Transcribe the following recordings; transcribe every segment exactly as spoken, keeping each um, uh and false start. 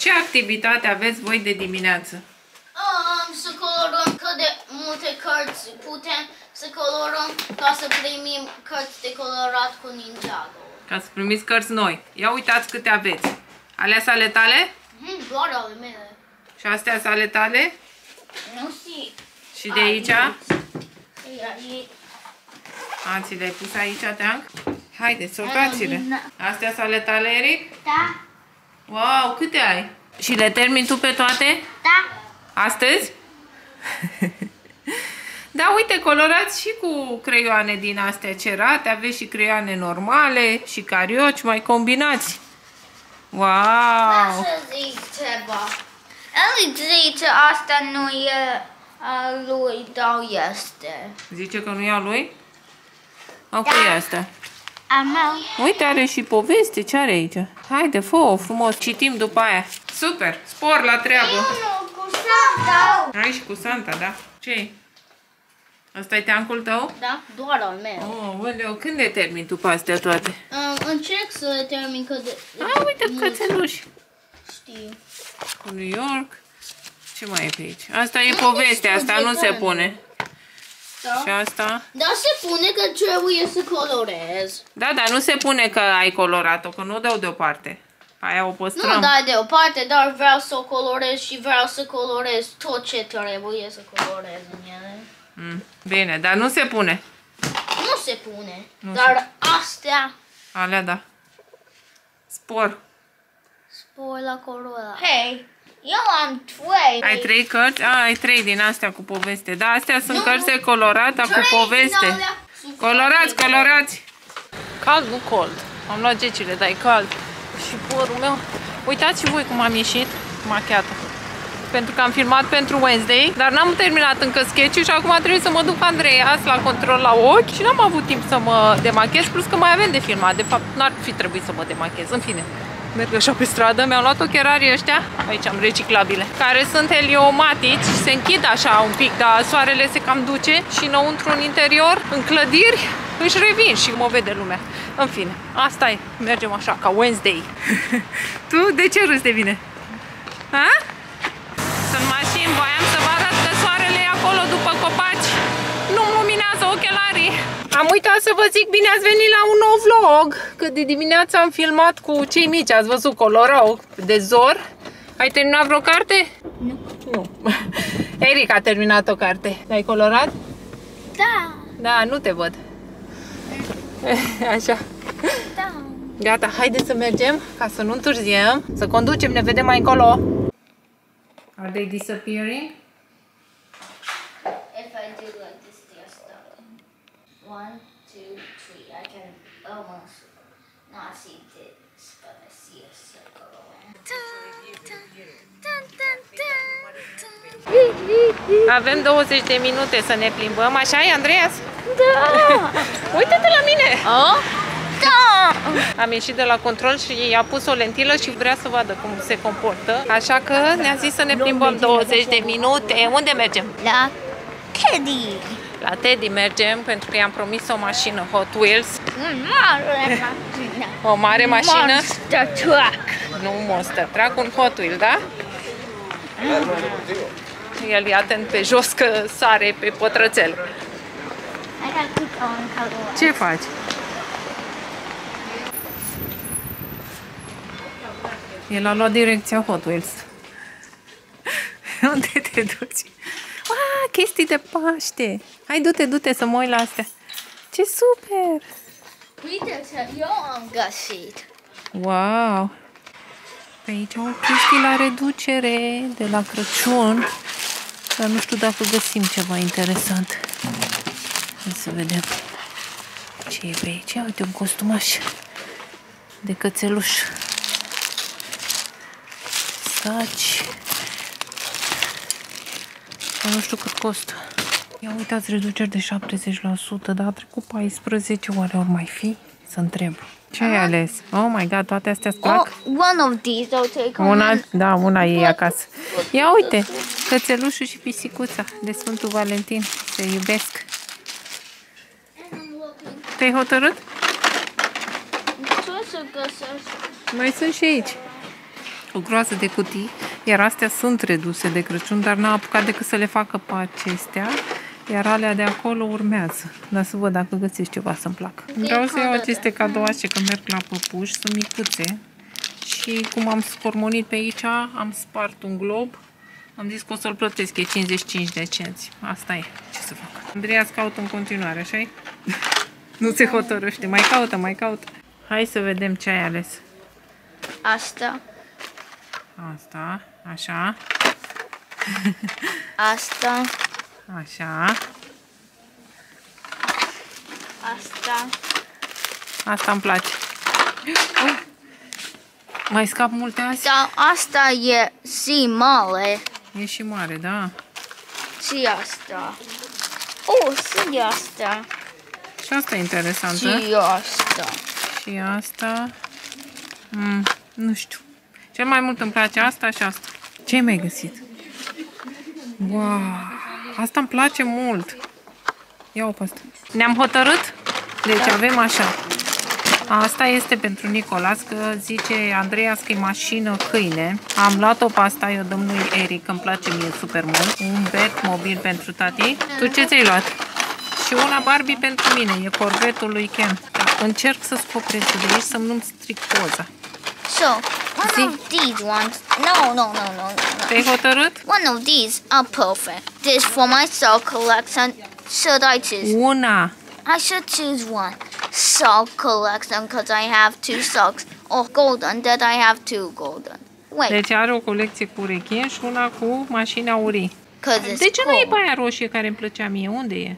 Ce activitate aveți voi de dimineață? Um, să colorăm cât de multe cărți putem să colorăm ca să primim cărți de colorat cu Ninjago. Ca să primiți cărți noi. Ia uitați câte aveți. Alea sunt ale tale? Mm, doar ale mele. Și astea sunt ale tale? Nu știu. Și de aici? Aici. A, ți le-ai pus aici, Teanc? Haideți, sortați-le. Astea sunt ale tale, Eric? Da. Wow, câte ai? Și le termini tu pe toate? Da. Astăzi? Da, uite, colorați și cu creioane din astea cerate. Aveți și creioane normale și carioci, mai combinați. Wow! Da, să zic ceva. El zice asta nu e a lui, dar este. Zice că nu e a lui? A cui e asta? A meu. Uite, are și poveste. Ce are aici? Haide, fă-o frumos. Citim după aia. Super! Spor la treabă! Nu, cu Santa. Ai și cu Santa, da? Ce-i? Ăsta e teancul tău? Da, doar al meu. Oh, oleu, când le termin tu pe astea toate? Um, încerc să le termin cât de... A, uite cățeluși. Știu. Cu New York. Ce mai e pe aici? Asta e povestea, asta nu se pune. Da? Și asta? Dar se pune că trebuie să colorez. Da, dar nu se pune că ai colorat-o, că nu o dau deoparte. Aia o păstrăm. Nu dai deoparte, dar vreau să o colorez și vreau să colorez tot ce trebuie să colorez în ele. Mm, bine, dar nu se pune. Nu se pune, Nu dar astea... Alea, da. Spor. Spor la corola. Hei, eu am trei. Ai trei cărți? A, ai trei din astea cu poveste. Da, astea sunt Nu, cărți de colorat, dar cu poveste. Colorați, colorați! Cald, nu cold. Am luat gecile, dar e cald. Și părul meu. Uitați și voi cum am ieșit machiată. Pentru că am filmat pentru Wednesday, dar n-am terminat încă sketch-ul și acum trebuie să mă duc Andreea la control la ochi și n-am avut timp să mă demachez, plus că mai avem de filmat. De fapt, n-ar fi trebuit să mă demachez. În fine, merg așa pe stradă, mi-am luat ochelarii ăștia, aici am reciclabile, care sunt heliomatici, se închid așa un pic, dar soarele se cam duce și înăuntru în interior, în clădiri, își revin și mă vede lumea. În fine, asta e, mergem așa, ca Wednesday. Tu de ce râzi de mine? Ha? Sunt mașini, voiam să vă arăt că soarele e acolo după copaci. Nu luminează ochelarii. Am uitat să vă zic bine ați venit la un nou vlog. Că de dimineață am filmat cu cei mici, ați văzut, colorau de zor. Ai terminat vreo carte? Nu. Nu. Eric a terminat o carte. L-ai colorat? Da. Da, nu te văd. Așa. Da. Gata, haide să mergem ca să nu întârziem. Să conducem, ne vedem mai încolo. Are they disappearing? If I do like this, they'll stop. One, two, three. I can almost not see this, but I see a circle around. Avem douăzeci de minute să ne plimbăm, așa e, Andreas? Da! Uită-te la mine! Oh? Da! Am ieșit de la control și i-a pus o lentilă și vrea să vadă cum se comportă. Așa că ne-a zis să ne plimbăm douăzeci de minute. Unde mergem? La Teddy! La Teddy mergem pentru că i-am promis o mașină Hot Wheels. Mare mașină! O mare mașină? Monster Truck! Nu Monster Truck, un Hot Wheel, da? El e atent pe jos că sare pe pătrățel. Ce faci? El a luat direcția Hot Wheels. Unde te duci? Ah, chestii de Paște! Hai, du-te, du-te să mă uit la astea. Ce super! Uite ce eu am găsit! Wow! Pe aici au chestii la reducere de la Crăciun. Dar nu știu dacă găsim ceva interesant. Hai să vedem ce e pe aici. Uite, un costumaș de cățeluș. Saci. Nu știu cât costă. Ia uitați, reduceri de șaptezeci la sută, dar a trecut paisprezece, oare ori mai fi? Să întreb. Ce ai ales? Oh my god, toate astea îți plac? Oh, one of these I'll take Una, home. da, una e acasă. Ia uite, cățelușul și pisicuța de Sfântul Valentin se iubesc. Te-ai hotărât? Ce să găsesc? Mai sunt și aici. o groază de cutii, iar astea sunt reduse de Crăciun, dar n-a apucat decât să le facă pe acestea, iar alea de acolo urmează. Dar să văd dacă găsesc ceva să-mi placă. Vreau să iau aceste cadouașe că merg la păpuși, sunt micuțe. Și cum am scormonit pe aici, am spart un glob. Am zis că o să-l plătesc, e cincizeci și cinci de cenți. Asta e, ce să fac. Andreea caută în continuare, așa-i? Nu se hotărăște, mai caută, mai caută. Hai să vedem ce ai ales. Asta. Asta, așa. Asta. Așa. Asta. Asta îmi place. Oh. Mai scap multe azi? Da, asta e și mare. E și mare, da. Și asta. Oh, și asta. Și asta e interesantă. Și asta. Și asta. Mm, nu știu. Cel mai mult îmi place asta și asta. Ce ai mai găsit? Wow! Asta îmi place mult. Ia-o pe asta. Ne-am hotărât? Deci Da. avem așa. Asta este pentru Nicolas, că zice Andreea că e mașină câine. Am luat-o pe asta, eu dăm lui Eric, că îmi place mie super mult. Un bet mobil pentru tati. Tu ce ți-ai luat? Și una Barbie pentru mine, e corvetul lui Ken. Da, încerc să scop prețul de aici, să nu-mi stric poza. So, one of these ones. No, no, no, no, no. Te-ai hotărât? One of these are perfect. This for my sock collection. Should I choose? Una. I should choose one. Sock collection because I have two socks. Or golden that I have two golden. Wait, Deci are o colecție cu ureche și una cu mașini aurii. because it's De ce nu e cold. pe aia roșie care îmi plăcea mie? Unde e?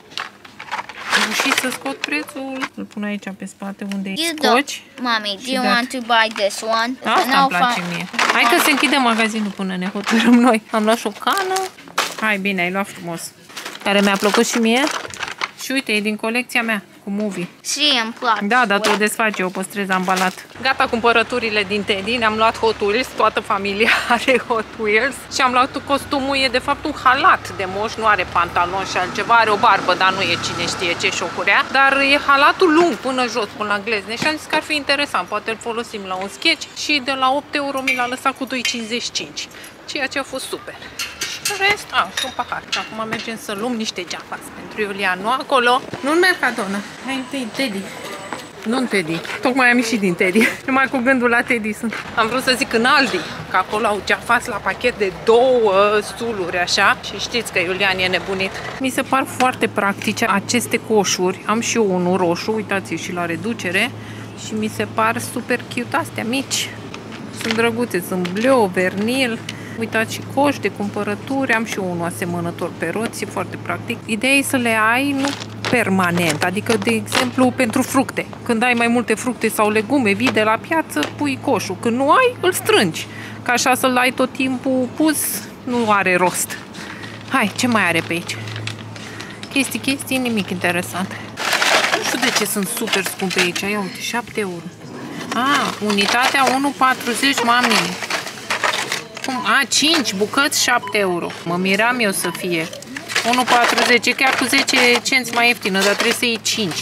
Am reușit să scot prețul. Îl pun aici pe spate unde You e don't, scoci. Mommy, do you that. want to buy this one? Asta îmi place mie. Hai că se închide magazinul până ne hotărâm noi. Am luat și o cană. Hai, bine, ai luat frumos. Care mi-a plăcut și mie. Și uite, e din colecția mea, cu Movie. Și îmi place. Da, dar tu o desfaci, eu o păstrez ambalat. Gata cumpărăturile din Teddy, ne-am luat Hot Wheels, toată familia are Hot Wheels. Și am luat costumul, e de fapt un halat de moș, nu are pantalon și altceva, are o barbă, dar nu e cine știe ce șocurea. Dar e halatul lung până jos, până la glezne și am zis că ar fi interesant, poate îl folosim la un sketch și de la opt euro mi l-a lăsat cu doi cincizeci și cinci, ceea ce a fost super. În rest, a, și un pahar. Și acum mergem să luăm niște geafas pentru Iulian. Nu acolo, nu în Mercadona. Hai întâi Teddy. Nu în Teddy. Tocmai am ieșit din Teddy. Numai cu gândul la Teddy sunt. Am vrut să zic în Aldi, că acolo au geafas la pachet de două suluri, așa. Și știți că Iulian e nebunit. Mi se par foarte practice aceste coșuri. Am și eu unul roșu, uitați și la reducere. Și mi se par super cute astea mici. Sunt drăguțe, sunt bleu, vernil. Uitați și coș de cumpărături, am și eu unul asemănător pe roți, e foarte practic. Ideea e să le ai nu permanent, adică de exemplu pentru fructe. Când ai mai multe fructe sau legume vii de la piață, pui coșul. Când nu ai, îl strângi. Ca așa să-l ai tot timpul pus, nu are rost. Hai, ce mai are pe aici? Chestii, chestii, nimic interesant. Nu știu de ce sunt super scumpe aici. Ia uite, șapte euro. Ah, unitatea unu patruzeci, mami. A, cinci bucăți, șapte euro. Mă miram eu să fie unu patruzeci, chiar cu zece cenți mai ieftină, dar trebuie să iei cinci.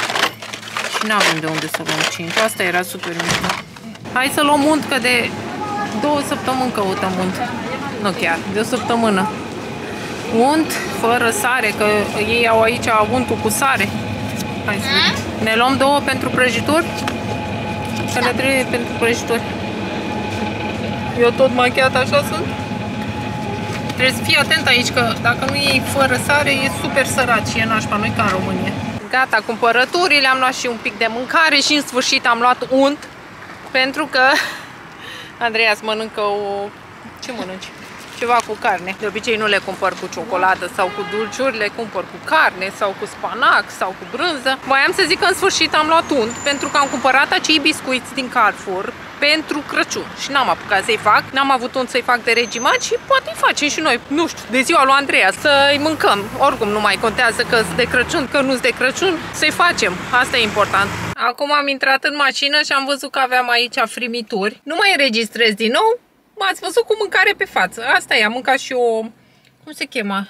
Și n-avem de unde să luăm cinci. Asta era super mică. Hai să luăm unt, că de două săptămâni căutăm unt. Nu chiar, de o săptămână. Unt fără sare, că ei au aici untul cu sare. Hai să vedem. Ne luăm două pentru prăjituri? Că ne trebuie pentru prăjituri. Eu tot machiat așa sunt. Trebuie să fii atent aici, că dacă nu iei fără sare, e super sărat și e nașpa, nu-i ca în România. Gata, cumpărăturile, am luat și un pic de mâncare și în sfârșit am luat unt. Pentru că Andreea mănâncă o... Ce mănânci? Ceva cu carne. De obicei nu le cumpăr cu ciocolată sau cu dulciuri, le cumpăr cu carne sau cu spanac sau cu brânză. Voiam să zic că în sfârșit am luat unt, pentru că am cumpărat acei biscuiți din Carrefour pentru Crăciun și n-am apucat să-i fac, n-am avut unt să-i fac de regimat și poate îi facem și noi, nu știu, de ziua lui Andreea, să-i mâncăm. Oricum nu mai contează că sunt de Crăciun, că nu-s de Crăciun, să-i facem. Asta e important. Acum am intrat în mașină și am văzut că aveam aici frimituri. Nu mai înregistrez din nou. M-ați văzut cu mâncare pe față. Asta e, am mâncat și o... Cum se chema?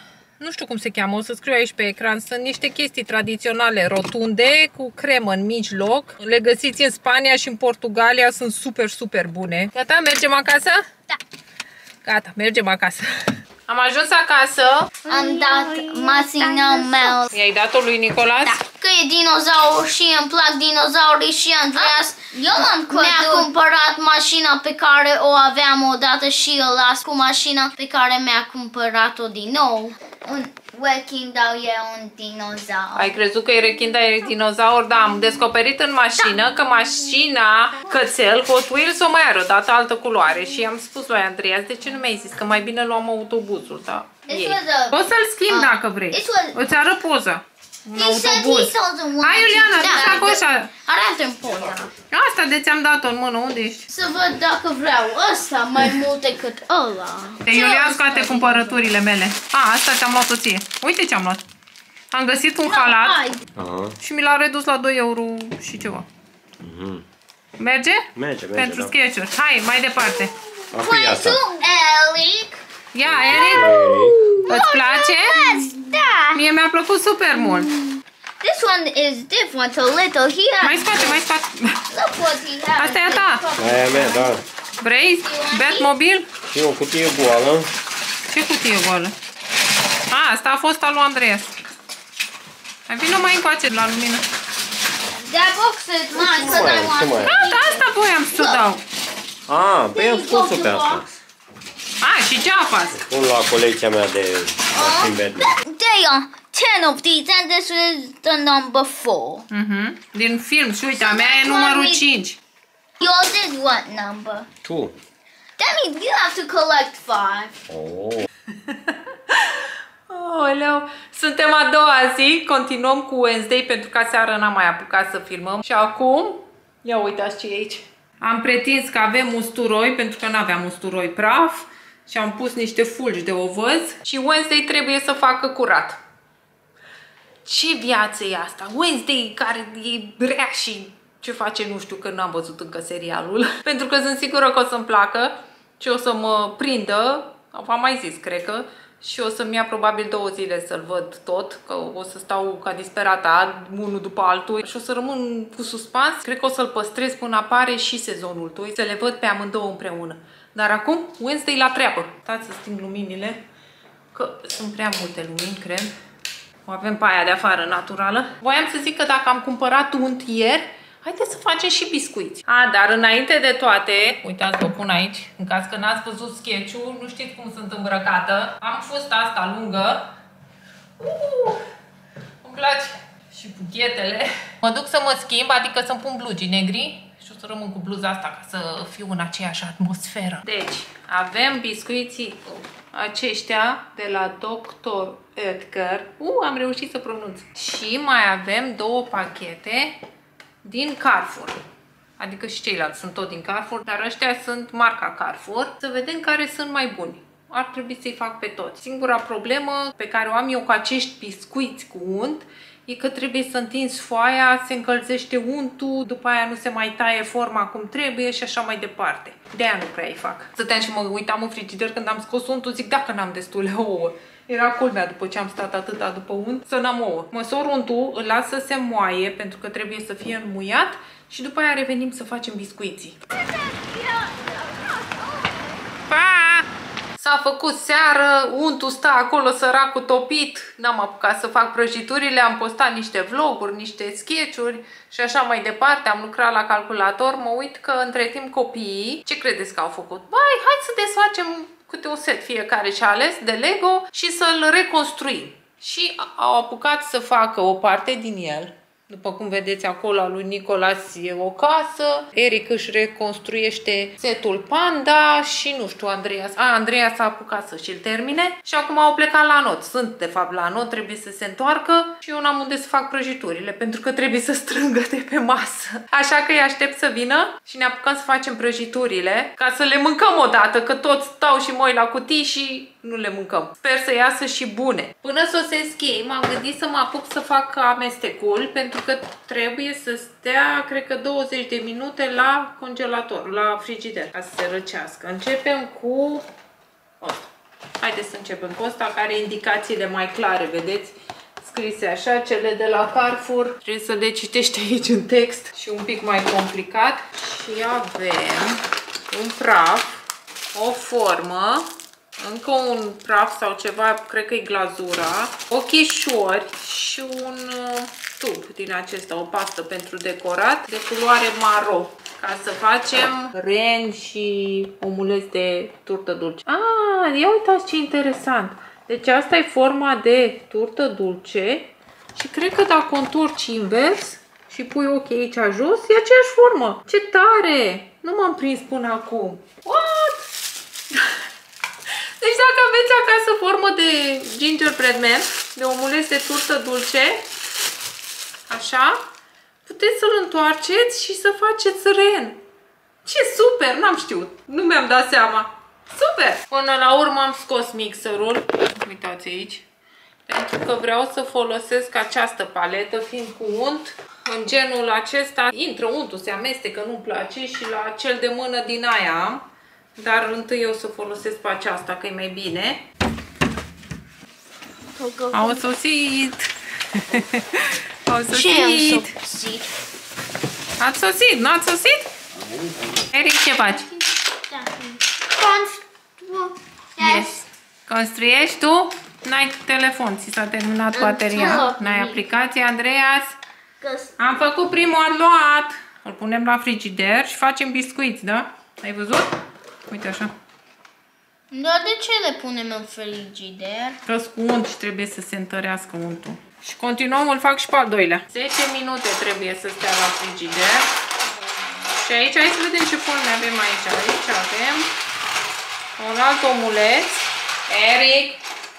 Nu știu cum se cheamă, o să scriu aici pe ecran. Sunt niște chestii tradiționale rotunde cu cremă în mijloc. Le găsiți în Spania și în Portugalia, sunt super, super bune. Gata, mergem acasă? Da. Gata, mergem acasă. Am ajuns acasă. Am dat mașina mea. I-ai dat-o lui Nicolas? Da. Că e dinozaur și îmi plac dinozaurii și Andreas eu mi-a cumpărat mașina pe care o aveam odată și îl las cu mașina pe care mi-a cumpărat-o din nou. Un rechin, dar e un dinozaur. Ai crezut că e rechin, dar e dinozaur? Da, am descoperit în mașină da. că mașina cățel Hot Wheels o mai are o dată altă culoare și am spus lui Andreas, de ce nu mi-ai zis că mai bine luăm autobuzul, da? Poți să-l schimb uh, dacă vrei. Îți arăt poza. Un autobuz. Hai, Iuliana, du-te acolo. Arată-mi poza. Asta de ți-am dat-o în mână, unde ești? Să văd dacă vreau ăsta mai mult decât ăla. De Iulian scoate cumpărăturile mele. A, asta ți-am luat-o ție. Uite ce-am luat. Am găsit un halat și mi l-a redus la doi euro și ceva. Merge? Merge, merge. Pentru da. sketch-uri. Hai, mai departe. Apoi asta. Eric. Ia, Eric. Îți place? Da. Mie mi-a plăcut super mult. This one is different a little here. Mai scoate, mai scoate. Look what he has. Asta e a ta. Aia mea, da. Vrei? Batmobil? Și o cutie goală. Ce cutie goală? A, asta a fost al lui Andreas. Hai, vină mai încoace la lumină. That box is mine because I want. Da, da, asta voiam să dau. Ah, păi am spus-o pe asta. A, și ce a fost? Pun la colecția mea de mașini Batman. There are ten of these and this is the number four. Mhm. Din film și uite, a mea e numărul cinci. Yours is what number? Two. That means you have to collect five. Oh. Oleu. Suntem a doua zi, continuăm cu Wednesday pentru că aseară n-am mai apucat să filmăm. Și acum, ia uitați ce e aici. Am pretins că avem usturoi pentru că n-aveam usturoi praf și am pus niște fulgi de ovăz și Wednesday trebuie să facă curat. Ce viață e asta? Wednesday care e rea și ce face nu știu, că n-am văzut încă serialul. Pentru că sunt sigură că o să-mi placă și o să mă prindă, v-am mai zis, cred că, și o să-mi ia probabil două zile să-l văd tot, că o să stau ca disperata, unul după altul și o să rămân cu suspans. Cred că o să-l păstrez până apare și sezonul doi, să le văd pe amândouă împreună. Dar acum, Wednesday la treabă. Stați să sting luminile, că sunt prea multe lumini, cred. O avem pe aia de afară, naturală. Voiam să zic că dacă am cumpărat unt ieri, haideți să facem și biscuiți. A, dar înainte de toate, uitați, vă pun aici, în caz că n-ați văzut sketch-ul, nu știți cum sunt îmbrăcată. Am fusta asta lungă. Uh, îmi place. Și buchetele. Mă duc să mă schimb, adică să-mi pun blugii negri și o să rămân cu bluza asta ca să fiu în aceeași atmosferă. Deci, avem biscuiții aceștia de la doctor Oetker. Uh, am reușit să pronunț. Și mai avem două pachete din Carrefour. Adică și ceilalți sunt tot din Carrefour, dar ăștia sunt marca Carrefour. Să vedem care sunt mai buni. Ar trebui să-i fac pe toți. Singura problemă pe care o am eu cu acești biscuiți cu unt e că trebuie să întinzi foaia, se încălzește untul, după aia nu se mai taie forma cum trebuie și așa mai departe. De-aia nu prea îi fac. Stăteam și mă uitam în frigider când am scos untul, zic dacă n-am destule ouă. Era culmea după ce am stat atâta după unt să n-am ouă. Măsor untul, îl las să se moaie pentru că trebuie să fie înmuiat și după aia revenim să facem biscuiții. Pa! S-a făcut seară, untul stă acolo săracul topit, n-am apucat să fac prăjiturile, am postat niște vloguri, niște sketch-uri și așa mai departe, am lucrat la calculator, mă uit că între timp copiii, ce credeți că au făcut? Băi, hai să desfacem câte un set fiecare și ales de Lego și să-l reconstruim. Și au apucat să facă o parte din el. După cum vedeți acolo, al lui Nicolas e o casă, Eric își reconstruiește setul Panda și nu știu, Andreas. A, Andreas s-a apucat să și-l termine și acum au plecat la not. Sunt de fapt la not, trebuie să se întoarcă și eu n-am unde să fac prăjiturile pentru că trebuie să strângă de pe masă. Așa că îi aștept să vină și ne apucăm să facem prăjiturile ca să le mâncăm odată, că toți stau și moi la cutii și nu le mâncăm. Sper să iasă și bune. Până sosesc ei, m-am gândit să mă apuc să fac amestecul pentru că trebuie să stea, cred că douăzeci de minute la congelator, la frigider, ca să se răcească. Începem cu asta. Haideți să începem cu ăsta, care are indicațiile mai clare, vedeți? Scrise așa, cele de la Carrefour. Trebuie să le citești aici în text și un pic mai complicat. Și avem un praf, o formă, încă un praf sau ceva, cred că e glazura, ochișori și un tub din acesta, o pastă pentru decorat de culoare maro, ca să facem ren și omuleți de turtă dulce. Ah, ia uitați ce interesant! Deci asta e forma de turtă dulce și cred că dacă contorci invers și pui ochii aici jos, e aceeași formă. Ce tare! Nu m-am prins până acum. What? Deci dacă aveți acasă formă de gingerbread man, de omuleț de turtă dulce, așa, puteți să-l întoarceți și să faceți ren. Ce super! N-am știut. Nu mi-am dat seama. Super! Până la urmă am scos mixerul. Uitați aici. Pentru că vreau să folosesc această paletă, fiind cu unt. În genul acesta intră untul, se amestecă, nu-mi place, și la cel de mână din aia am. Dar întâi eu să folosesc pe aceasta, că e mai bine. Au sosit! Au sosit! Ce am sosit? Ați sosit, nu ați sosit? Eric, ce faci? Yes. Construiești tu? N-ai telefon, ți s-a terminat bateria. N-ai aplicație, Andreas? Am făcut primul aluat. Îl punem la frigider și facem biscuiți, da? Ai văzut? Uite așa. Dar de ce le punem în frigider? Că-s cu unt și trebuie să se întărească untul. Și continuăm, îl fac și pe al doilea. zece minute trebuie să stea la frigider. Și aici, hai să vedem ce forme avem aici. Aici avem un alt omuleț. Eric!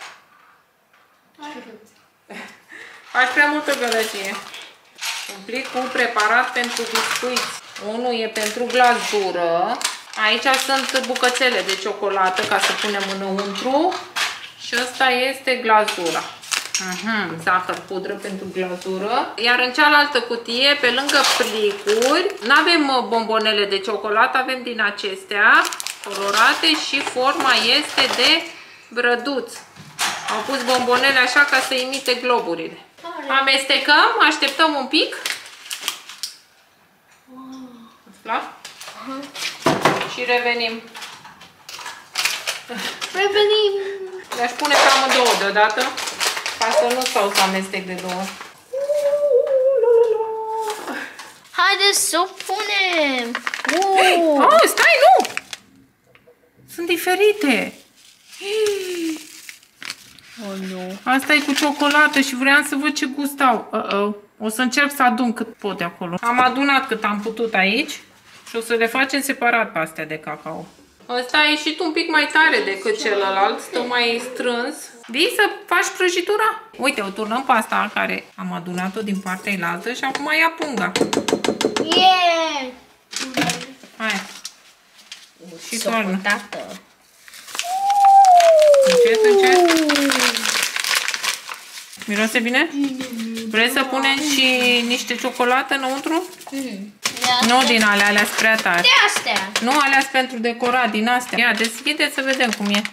Faci prea multă gălăgie. Un plic cu preparat pentru biscuiți. Unul e pentru glazură. Aici sunt bucățele de ciocolată ca să punem înăuntru. Și ăsta este glazura. Uhum, zahăr, pudră pentru glazură. Iar în cealaltă cutie, pe lângă plicuri, nu avem bombonele de ciocolată, avem din acestea colorate și forma este de brăduț. Am pus bombonele așa ca să imite globurile. Amestecăm, așteptăm un pic. Îți plac? Și revenim. Revenim. Le-aș pune pe amândouă deodată, ca să nu stau să amestec de două. Haideți să o punem. Oh. Oh, stai, nu! Sunt diferite. Oh, nu. Asta e cu ciocolată și vreau să văd ce gust au. Uh -oh. O să încerc să adun cât pot de acolo. Am adunat cât am putut aici și o să le facem separat pe astea de cacao. Ăsta a ieșit un pic mai tare decât celălalt, stă mai strâns. Vii să faci prăjitura? Uite, o turnăm pe asta care am adunat-o din partea ailaltă și acum ia punga. Yeah! Hai. Și toarnă. Tată. Încet, încet. Miroase bine? Vrei să punem și niște ciocolată înăuntru? Mm. Nu din alea, alea sunt prea tari. De astea. Nu, alea sunt pentru decorat, din astea. Ia, deschide să vedem cum e.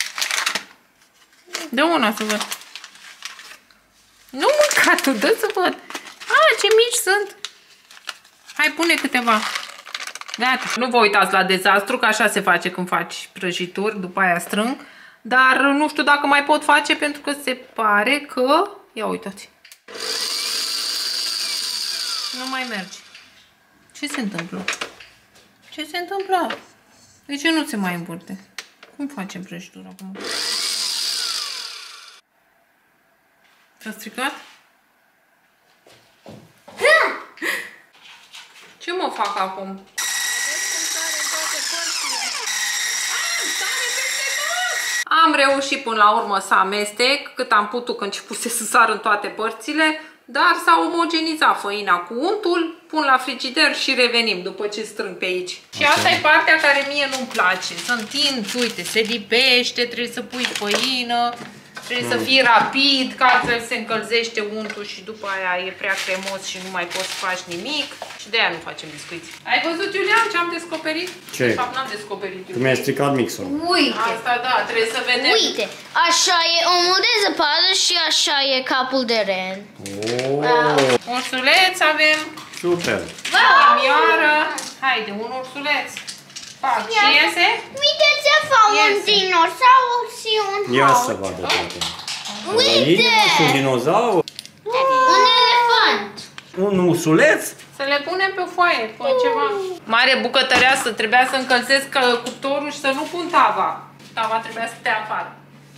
Dă una să văd. Nu mânca tu, dă să văd. Ah, ce mici sunt. Hai, pune câteva. Gata. Nu vă uitați la dezastru, că așa se face când faci prăjituri, după aia strâng. Dar nu știu dacă mai pot face pentru că se pare că... Ia uitați. Nu mai merge. Ce se întâmplă? Ce se întâmplă? De ce nu se mai învârte? Cum facem prăjitura acum? S-a stricat? Ce mă fac acum? Am reușit până la urmă să amestec cât am putut, când începuse să sar în toate părțile, dar s-a omogenizat făina cu untul, pun la frigider și revenim după ce strâng pe aici. Și asta e partea care mie nu-mi place, să întind, uite, se lipește, trebuie să pui făină, Trebuie mm. să fie rapid, că altfel se încălzește untul și după aia e prea cremos și nu mai poți să faci nimic. Și de aia nu facem biscuiți. Ai văzut, Iulian, ce am descoperit? Ce? De fapt, n-am descoperit. Tu mi-ai stricat mixul. Uite! Asta da, trebuie să vedem. Uite! Așa e omul de zăpadă și așa e capul de ren. Oh. Ursuleț avem. Super! Inimioară. Haide, un ursuleț. Fac și iese. Uite ce fac un dinozaur și un Ia haut. să vadă toate. Uite! Un dinozaur. Un elefant. Un ursuleț. Să le punem pe foaie, pe ceva. Mare bucătăreasă, trebuia să încălzesc cuptorul și să nu pun tava. Tava trebuia să stea afară.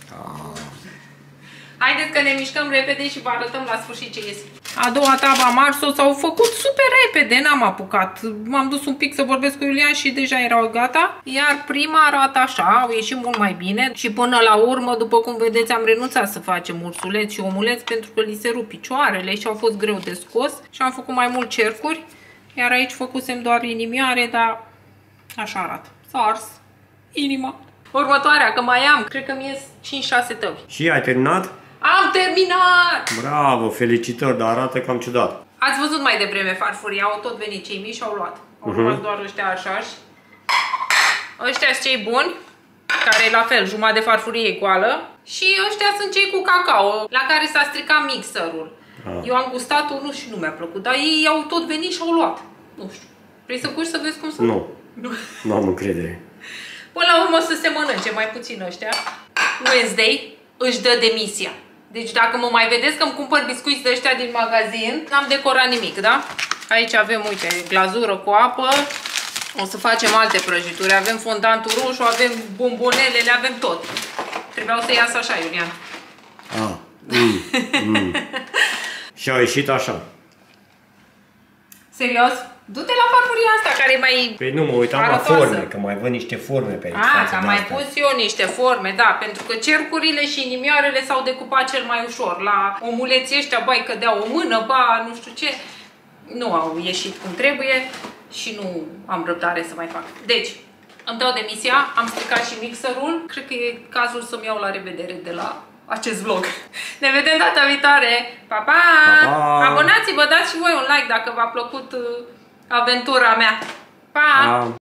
Haideți că ne mișcăm repede și vă arătăm la sfârșit ce iese. A doua tavă a mars-o s-au făcut super repede, n-am apucat. M-am dus un pic să vorbesc cu Iulian și deja erau gata. Iar prima arată așa, au ieșit mult mai bine. Și până la urmă, după cum vedeți, am renunțat să facem ursuleți și omuleți pentru că li se rup picioarele și au fost greu de scos. Și am făcut mai mult cercuri. Iar aici făcusem doar inimioare, dar așa arată. S-a ars inima. Următoarea, că mai am, cred că mi ies cinci șase tăvi. Și ai terminat? Am terminat! Bravo, felicitări, dar arată cam ciudat. Ați văzut mai devreme farfurii, au tot venit cei mici și au luat. Au rămas uh-huh. doar ăștia așa. Ăștia sunt cei buni, care e la fel, jumătate de farfurie e goală. Și ăștia sunt cei cu cacao, la care s-a stricat mixerul. Ah. Eu am gustat unul și nu mi-a plăcut, dar ei au tot venit și au luat. Nu știu. Vrei să cuși să vezi cum sunt? Nu. Nu am încredere. Până la urmă să se mănânce, mai puțin ăștia. Wednesday își dă demisia. Deci dacă mă mai vedeți că îmi cumpăr biscuiți de ăștia din magazin, n-am decorat nimic, da? Aici avem, uite, glazură cu apă. O să facem alte prăjituri. Avem fondantul roșu, avem bombonelele, avem tot. Trebuiau să iasă așa, Iulian. Ah. Mm. Mm. Și au ieșit așa. Serios? Du-te la farfuria asta care e mai... Păi nu, mă uitam arătoasă. La forme, că mai văd niște forme pe aici. Ah, că am mai pus eu niște forme, da, pentru că cercurile și inimioarele s-au decupat cel mai ușor. La omuleții ăștia, bai, cădea o mână, ba, nu știu ce. Nu au ieșit cum trebuie și nu am răbdare să mai fac. Deci, îmi dau demisia, am stricat și mixerul. Cred că e cazul să-mi iau la revedere de la acest vlog. Ne vedem data viitoare. Pa, pa! Pa, pa! Abonați-vă, dați și voi un like dacă v-a plăcut aventura mea. Pa! Pa!